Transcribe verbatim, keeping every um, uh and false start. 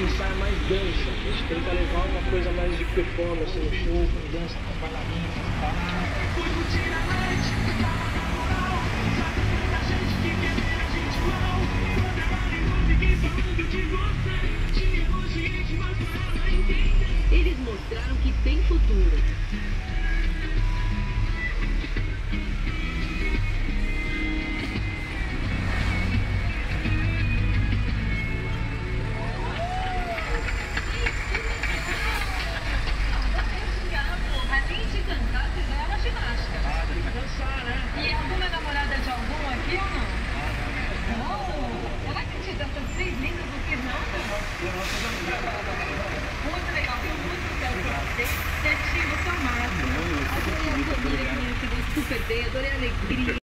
gente ensaia mais dança, a gente tenta levar uma coisa mais de performance no show, com dança, com bailarina e tal. Eles mostraram que tem futuro. Além de cantar, fizeram uma ginástica. Ah, tem que dançar, né? E alguma namorada de algum aqui ou não? Não? Será que te dança três lindas do Fernando? Muito legal, tenho muito sucesso pra você. Netinho, você é o máximo. Adorei a família que me recebeu super bem, adorei a alegria.